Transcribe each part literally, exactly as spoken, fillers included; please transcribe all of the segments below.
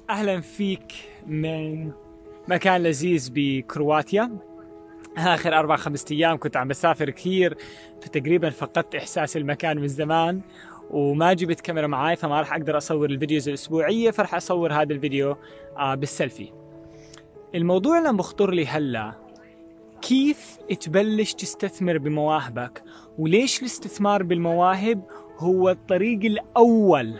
أهلا فيك من مكان لذيذ بكرواتيا. آخر أربع خمسة أيام كنت عم بسافر كثير، فتقريبا فقدت إحساس المكان من زمان وما جبت كاميرا معاي، فما راح أقدر أصور الفيديوز الأسبوعية، فرح أصور هذا الفيديو آه بالسيلفي. الموضوع اللي بخطر لي هلا كيف تبلش تستثمر بمواهبك، وليش الاستثمار بالمواهب هو الطريق الأول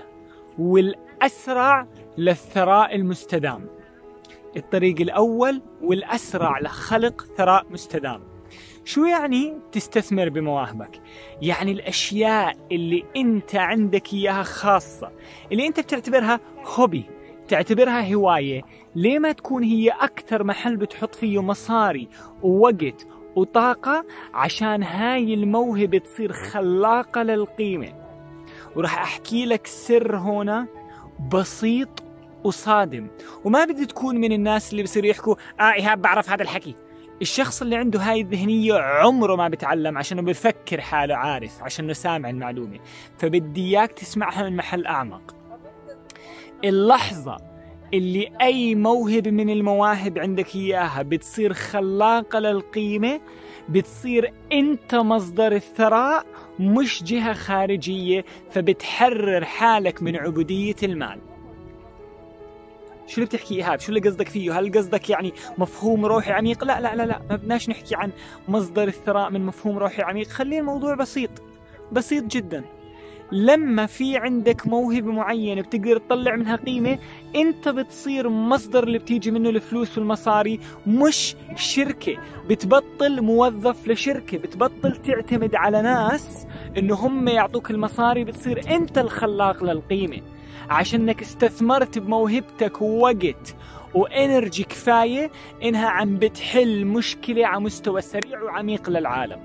والأسرع للثراء المستدام. الطريق الأول والأسرع لخلق ثراء مستدام. شو يعني تستثمر بمواهبك؟ يعني الأشياء اللي أنت عندك إياها خاصة، اللي أنت بتعتبرها هوبي، تعتبرها هواية، ليه ما تكون هي أكتر محل بتحط فيه مصاري ووقت وطاقة عشان هاي الموهبة تصير خلاقة للقيمة. وراح أحكي لك سر هنا بسيط وصادم، وما بدي تكون من الناس اللي بصير يحكوا آه إيهاب بعرف هذا الحكي. الشخص اللي عنده هاي الذهنية عمره ما بتعلم، عشانه بفكر حاله عارف، عشانه سامع المعلومة. فبدي إياك تسمعها من محل أعمق. اللحظة اللي أي موهبة من المواهب عندك إياها بتصير خلاقة للقيمة، بتصير أنت مصدر الثراء مش جهة خارجية، فبتحرر حالك من عبودية المال. شو اللي بتحكي إيهاب؟ شو اللي قصدك فيه؟ هل قصدك يعني مفهوم روحي عميق؟ لا لا لا لا، ما بدناش نحكي عن مصدر الثراء من مفهوم روحي عميق. خلي الموضوع بسيط بسيط جدا. لما في عندك موهبة معينة بتقدر تطلع منها قيمة، انت بتصير مصدر اللي بتيجي منه الفلوس والمصاري، مش شركة. بتبطل موظف لشركة، بتبطل تعتمد على ناس انه هم يعطوك المصاري، بتصير انت الخلاق للقيمة، عشانك استثمرت بموهبتك ووقت وانرجي كفاية انها عم بتحل مشكلة على مستوى سريع وعميق للعالم.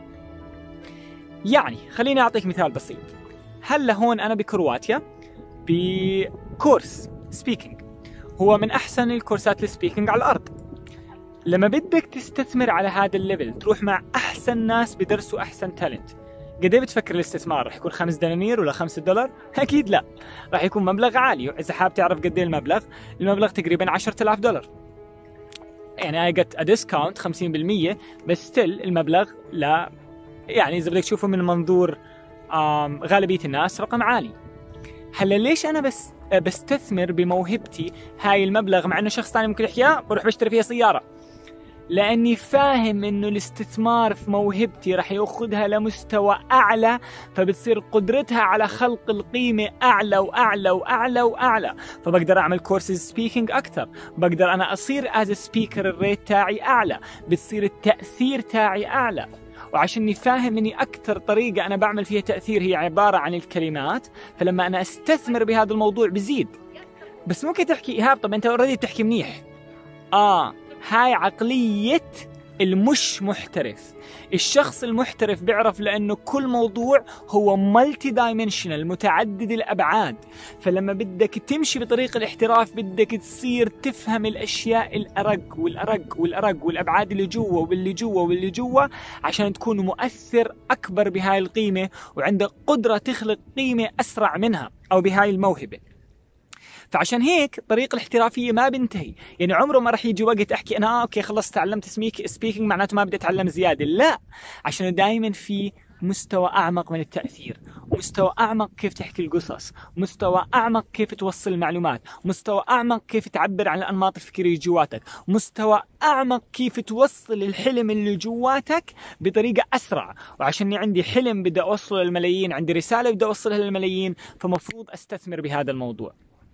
يعني خليني اعطيك مثال بسيط. هلا هون أنا بكرواتيا بكورس سبيكينج، هو من أحسن الكورسات السبيكينج على الأرض. لما بدك تستثمر على هذا الليفل، تروح مع أحسن ناس بدرسوا أحسن تالنت، قد ايه بتفكر الاستثمار؟ رح يكون خمس دنانير ولا خمسة دولار؟ أكيد لا، رح يكون مبلغ عالي. إذا حاب تعرف قد ايه المبلغ، المبلغ تقريبا عشرة آلاف دولار. يعني I got a discount خمسين بالمية، بس still المبلغ لا، يعني إذا بدك تشوفه من منظور غالبية الناس رقم عالي. هلا ليش أنا بس بستثمر بموهبتي هاي المبلغ، مع إنه شخص ثاني ممكن يحكي آه بروح بشتري فيها سيارة؟ لأني فاهم إنه الاستثمار في موهبتي رح يأخذها لمستوى أعلى، فبتصير قدرتها على خلق القيمة أعلى وأعلى وأعلى وأعلى. فبقدر أعمل كورسز سبيكينج أكثر، بقدر أنا أصير as a speaker الريت تاعي أعلى، بتصير التأثير تاعي أعلى. وعشاني فاهم اني اكثر طريقة انا بعمل فيها تأثير هي عبارة عن الكلمات، فلما انا استثمر بهذا الموضوع بزيد. بس ممكن تحكي إيهاب طب انت اوريدي بتحكي منيح. اه هاي عقلية المش محترف. الشخص المحترف بيعرف لأنه كل موضوع هو مالتي دايمنشنال، متعدد الأبعاد. فلما بدك تمشي بطريق الاحتراف بدك تصير تفهم الأشياء الأرق والأرق والأرق والأبعاد اللي جوا واللي جوا واللي جوا، عشان تكون مؤثر أكبر بهاي القيمة، وعندك قدرة تخلق قيمة أسرع منها أو بهاي الموهبة. فعشان هيك طريق الاحترافية ما بنتهي. يعني عمره ما رح يجي وقت أحكي أنا آه أوكي خلص تعلمت سبيكينج معناته ما بدي أتعلم زيادة. لا، عشان دائما في مستوى أعمق من التأثير، مستوى أعمق كيف تحكي القصص، مستوى أعمق كيف توصل المعلومات، مستوى أعمق كيف تعبر عن الأنماط الفكرية جواتك، مستوى أعمق كيف توصل الحلم اللي جواتك بطريقة أسرع. وعشان عندي حلم بدي أوصله للملايين، عندي رسالة بدي أوصلها للملايين، فمفروض أستثمر بهذا الموضوع.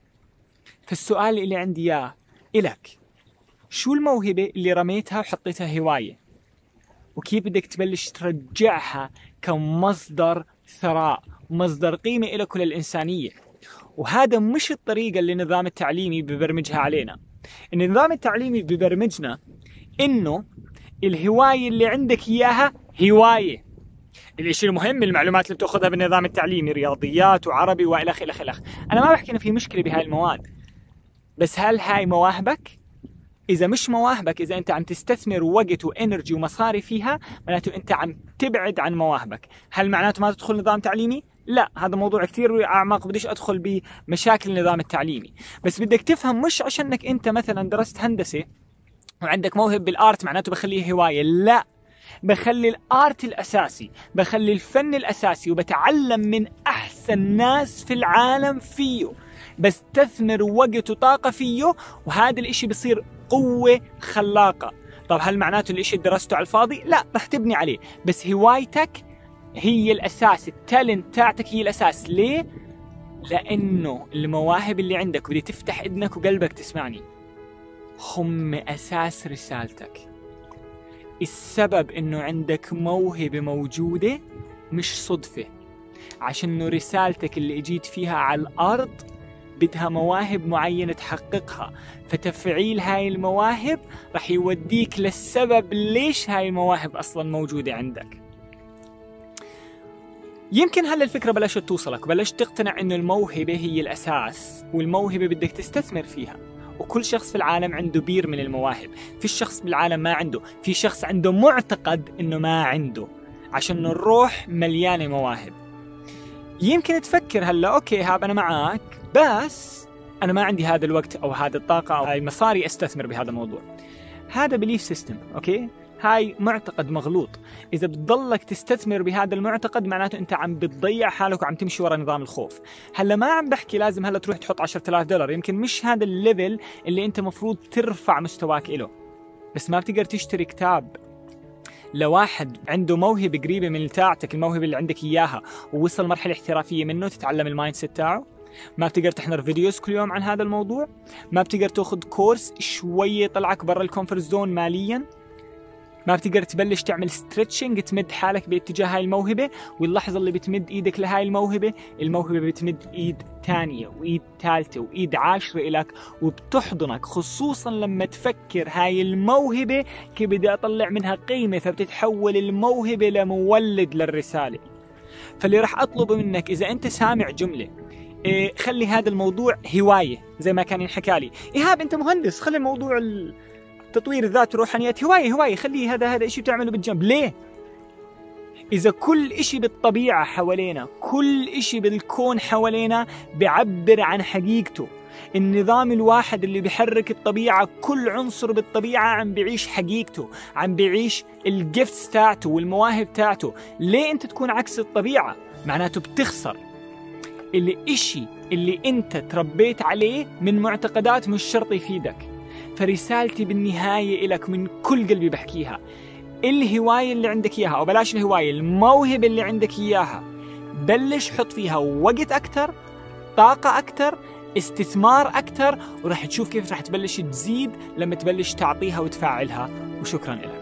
فالسؤال اللي عندي إياه إلك، شو الموهبة اللي رميتها وحطيتها هواية، وكيف بدك تبلش ترجعها كمصدر ثراء، مصدر قيمة إلك وللإنسانية؟ وهذا مش الطريقة اللي النظام التعليمي ببرمجها علينا. النظام التعليمي ببرمجنا إنه الهواية اللي عندك إياها هواية. الشيء المهم المعلومات اللي بتأخذها بالنظام التعليمي، رياضيات وعربي وإلخ إلخ إلخ. أنا ما بحكي إنه في مشكلة بهاي المواد، بس هل هاي مواهبك؟ إذا مش مواهبك، إذا أنت عم تستثمر وقت وإنرجي ومصاري فيها، معناته أنت عم تبعد عن مواهبك. هل معناته ما تدخل نظام تعليمي؟ لا، هذا موضوع كثير أعمق، بديش أدخل بمشاكل النظام التعليمي. بس بدك تفهم مش عشانك أنت مثلا درست هندسة وعندك موهب بالآرت معناته بخليه هواية، لا، بخلي الآرت الأساسي، بخلي الفن الأساسي، وبتعلم من أحسن ناس في العالم فيه، بستثمر وقت وطاقة فيه، وهذا الإشي بصير قوة خلاقة. طب هل معناته الإشي درسته على الفاضي؟ لا، رح تبني عليه، بس هوايتك هي الأساس، التالنت تاعتك هي الأساس. ليه؟ لأنه المواهب اللي عندك، بدي تفتح إذنك وقلبك تسمعني، هم أساس رسالتك. السبب إنه عندك موهبة موجودة مش صدفة، عشان رسالتك اللي اجيت فيها على الأرض بدها مواهب معينة تحققها، فتفعيل هاي المواهب رح يوديك للسبب ليش هاي المواهب أصلا موجودة عندك. يمكن هلا الفكرة بلشت توصلك، بلشت تقتنع إنه الموهبة هي الأساس، والموهبة بدك تستثمر فيها. وكل شخص في العالم عنده بير من المواهب، في شخص بالعالم ما عنده، في شخص عنده معتقد إنه ما عنده، عشان الروح مليانة مواهب. يمكن تفكر هلا أوكي هاب أنا معاك، بس أنا ما عندي هذا الوقت أو هذه الطاقة أو هاي المصاري أستثمر بهذا الموضوع. هذا بليف سيستم، أوكي؟ هاي معتقد مغلوط. إذا بتضلك تستثمر بهذا المعتقد معناته أنت عم بتضيع حالك وعم تمشي ورا نظام الخوف. هلا ما عم بحكي لازم هلا تروح تحط عشرة آلاف دولار، يمكن مش هذا الليفل اللي أنت مفروض ترفع مستواك إله، بس ما بتقدر تشتري كتاب لواحد عنده موهبة قريبة من تاعتك، الموهبة اللي عندك إياها، ووصل مرحلة احترافية منه، تتعلم المايند سيت تاعه. ما بتقدر تحضر فيديوز كل يوم عن هذا الموضوع، ما بتقدر تاخذ كورس شوية طلعك برا الكونفرت زون ماليا، ما بتقدر تبلش تعمل ستريتشنج تمد حالك باتجاه هاي الموهبة، واللحظة اللي بتمد ايدك لهاي الموهبة، الموهبة بتمد ايد تانية وايد ثالثة وايد عاشرة إلك وبتحضنك، خصوصا لما تفكر هاي الموهبة كيف بدي اطلع منها قيمة، فبتتحول الموهبة لمولد للرسالة. فاللي راح اطلبه منك اذا انت سامع جملة إيه، خلي هذا الموضوع هواية زي ما كان ينحكى لي، إيهاب انت مهندس، خلي الموضوع ال تطوير الذات والروحانيات هواية هواية، خليه هذا هذا إشي بتعمله بالجنب. ليه؟ إذا كل إشي بالطبيعة حوالينا، كل إشي بالكون حوالينا بيعبر عن حقيقته، النظام الواحد اللي بيحرك الطبيعة، كل عنصر بالطبيعة عم بيعيش حقيقته، عم بيعيش الجيفتس تاعته والمواهب تاعته. ليه أنت تكون عكس الطبيعة؟ معناته بتخسر الإشي اللي أنت تربيت عليه من معتقدات مش شرط يفيدك. فرسالتي بالنهاية إلك من كل قلبي بحكيها، الهواية اللي عندك إياها، أو بلاش الهواية، الموهبة اللي عندك إياها، بلش حط فيها وقت أكتر، طاقة أكتر، استثمار أكتر، ورح تشوف كيف رح تبلش تزيد لما تبلش تعطيها وتفعلها. وشكرا لك.